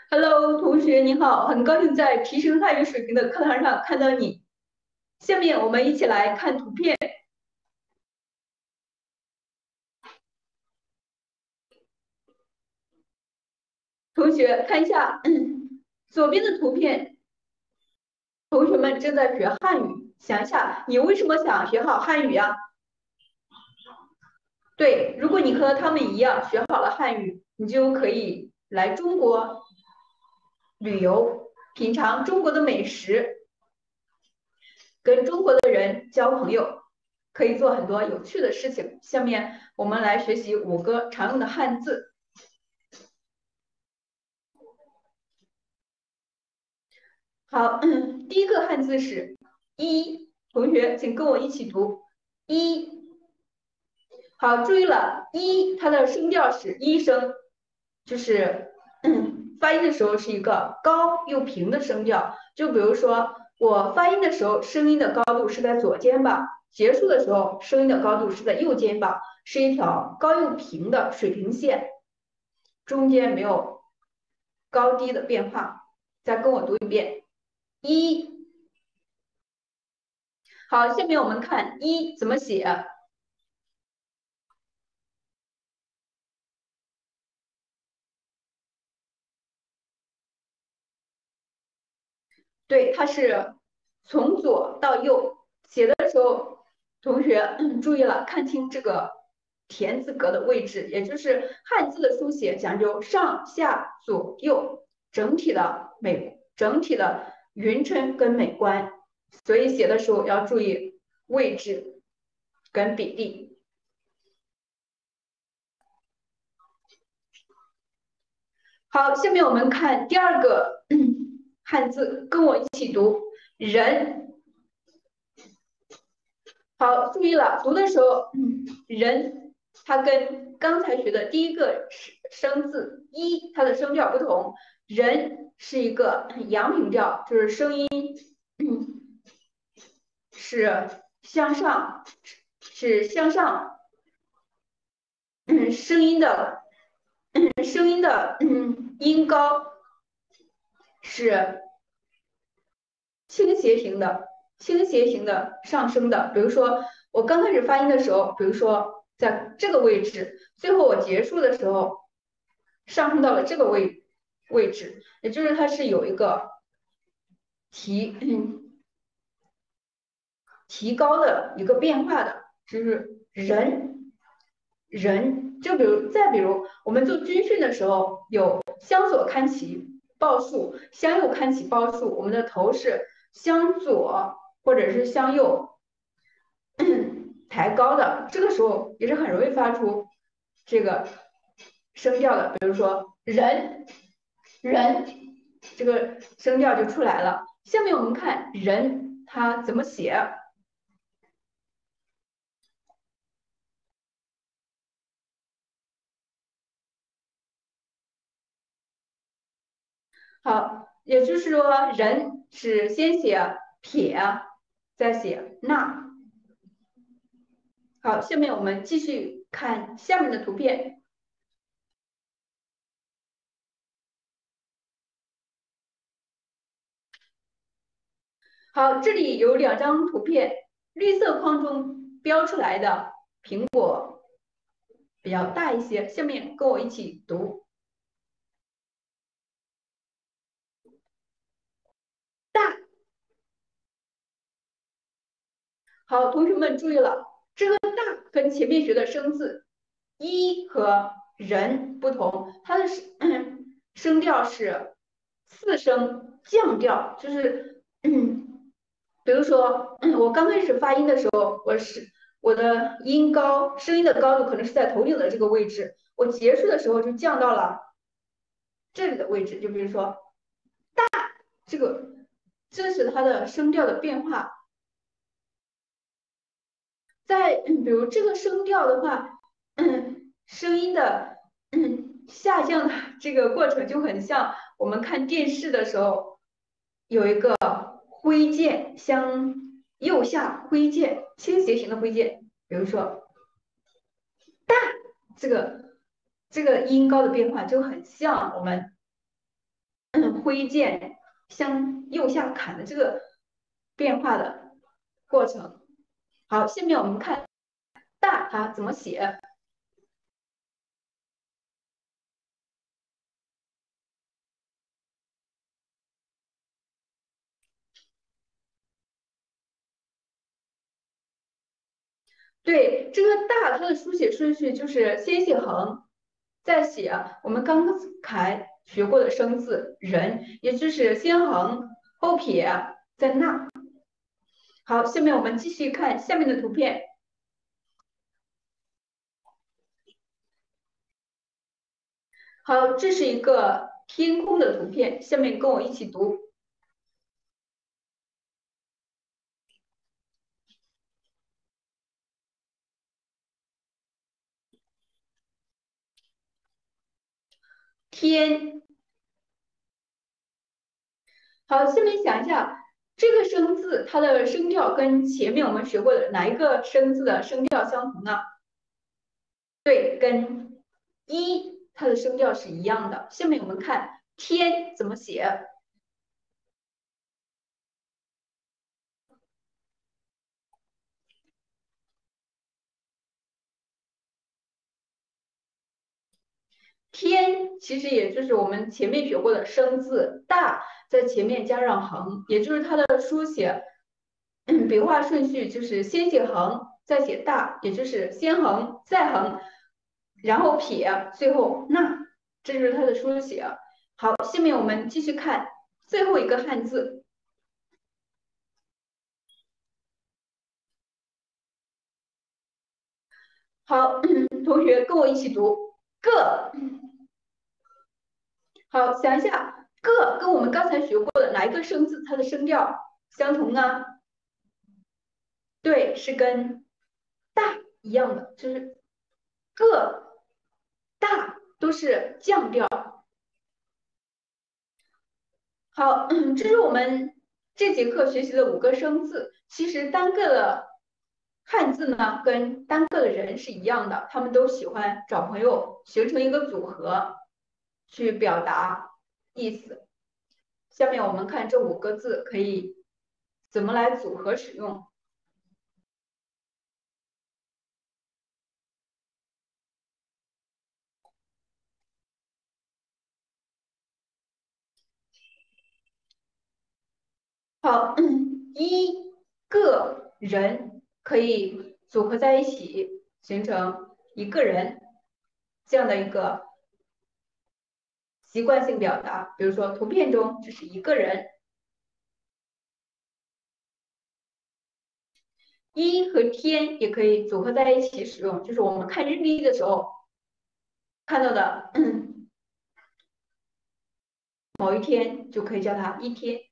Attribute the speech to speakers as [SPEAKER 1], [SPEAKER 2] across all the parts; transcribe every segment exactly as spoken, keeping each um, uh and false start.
[SPEAKER 1] Hello，同学你好，很高兴在提升汉语水平的课堂上看到你。下面我们一起来看图片。同学看一下，嗯，左边的图片，同学们正在学汉语。想一下，你为什么想学好汉语呀？对，如果你和他们一样学好了汉语，你就可以来中国旅游，品尝中国的美食，跟中国的人交朋友，可以做很多有趣的事情。下面我们来学习五个常用的汉字。好，第一个汉字是“医”，同学请跟我一起读“医”。好，注意了，“医”它的声调是一声，就是嗯，发音的时候是一个高又平的声调。就比如说，我发音的时候，声音的高度是在左肩膀，结束的时候，声音的高度是在右肩膀，是一条高又平的水平线，中间没有高低的变化。再跟我读一遍，一。好，下面我们看一怎么写。对，它是从左到右写的时候，同学嗯注意了，看清这个田字格的位置，也就是汉字的书写讲究上下左右整体的美，整体的匀称跟美观，所以写的时候要注意位置跟比例。好，下面我们看第二个汉字，跟我一起读人。好，注意了，读的时候，嗯，人它跟刚才学的第一个声字一，它的声调不同。人是一个阳平调，就是声音，嗯，是向上，是向上，嗯，声音的，嗯，声音的，嗯，音高是倾斜型的，倾斜型的上升的。比如说，我刚开始发音的时候，比如说在这个位置，最后我结束的时候上升到了这个位位置，也就是它是有一个提嗯提高的一个变化的，就是人人。就比如再比如我们做军训的时候，有向左看齐报数，向右看齐报数，我们的头是向左或者是向右抬高的，这个时候也是很容易发出这个声调的，比如说人人这个声调就出来了。下面我们看人它怎么写。好，也就是说人是先写撇，再写捺。好，下面我们继续看下面的图片。好，这里有两张图片，绿色框中标出来的苹果比较大一些。下面跟我一起读大。好，同学们注意了，这个大跟前面学的生字一和人不同，它的声声调是四声降调，就是嗯，比如说嗯我刚开始发音的时候，我是我的音高声音的高度可能是在头顶的这个位置，我结束的时候就降到了这里的位置，就比如说这个，这是它的声调的变化。在嗯，比如这个声调的话，嗯，声音的嗯下降的这个过程就很像我们看电视的时候有一个挥剑向右下挥剑，倾斜型的挥剑，比如说这个这个音高的变化就很像我们挥剑向右下砍的这个变化的过程。好，下面我们看大它怎么写。对，这个大它的书写顺序就是先写横，再写我们刚才学过的生字人，也就是先横后撇再捺。好，下面我们继续看下面的图片。好，这是一个天空的图片，下面跟我一起读。天。好，下面想一下，这个生字它的声调跟前面我们学过的哪一个生字的声调相同呢？对，跟一它的声调是一样的。下面我们看天怎么写。天其实也就是我们前面学过的生字大，在前面加上横，也就是它的书写，嗯，笔画顺序就是先写横，再写大，也就是先横再横，然后撇，最后捺，这就是它的书写。好，下面我们继续看最后一个汉字。好，同学跟我一起读个。好，想一下，个跟我们刚才学过的哪一个生字它的声调相同呢？对，是跟大一样的，就是个大都是降调。好，这是我们这节课学习的五个生字。其实单个的汉字呢，跟单个的人是一样的，他们都喜欢找朋友形成一个组合去表达意思。下面我们看这五个字可以怎么来组合使用。好，一个人可以组合在一起，形成一个人这样的一个习惯性表达。比如说，图片中这是一个人，一和天也可以组合在一起使用，就是我们看日历的时候看到的某一天，就可以叫它一天。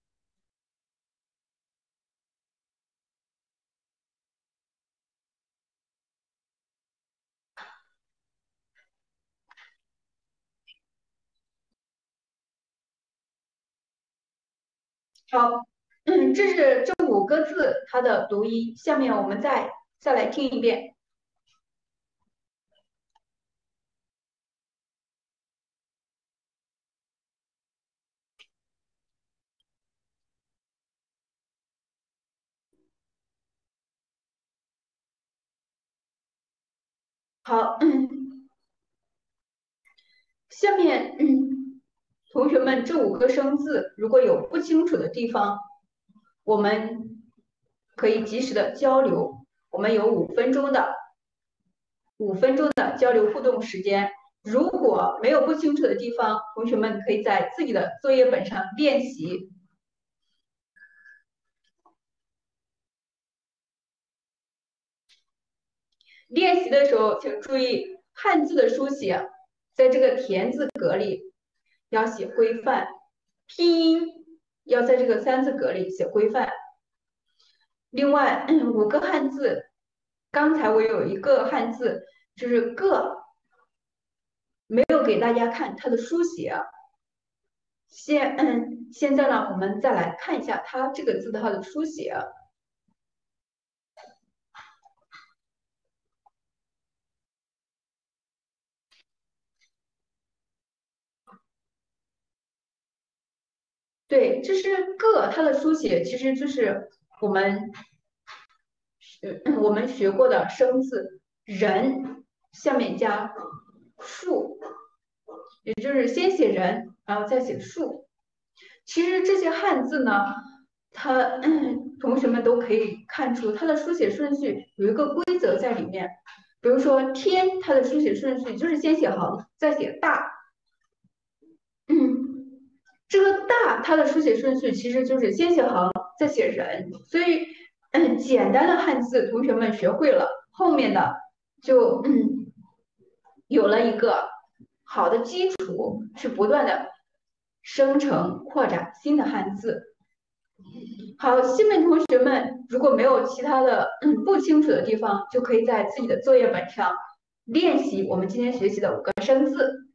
[SPEAKER 1] 好，嗯，这是这五个字它的读音。下面我们再再来听一遍。好，嗯，下面嗯，同学们这五个生字如果有不清楚的地方，我们可以及时的交流。我们有五分钟的五分钟的交流互动时间。如果没有不清楚的地方，同学们可以在自己的作业本上练习。练习的时候，请注意汉字的书写，在这个田字格里要写规范，拼音要在这个三字格里写规范。另外，五个汉字，刚才我有一个汉字就是“个”，没有给大家看它的书写。现嗯，现在呢，我们再来看一下它这个字的它的书写。 对，就是个，它的书写其实就是我们嗯我们学过的生字，人下面加树，也就是先写人，然后再写树。其实这些汉字呢，它、嗯、同学们都可以看出它的书写顺序有一个规则在里面。比如说天，它的书写顺序就是先写横，再写大。嗯，这个大它的书写顺序其实就是先写横，再写人。所以，嗯，简单的汉字同学们学会了，后面的就嗯有了一个好的基础，去不断的生成扩展新的汉字。好，下面同学们如果没有其他的嗯不清楚的地方，就可以在自己的作业本上练习我们今天学习的五个生字。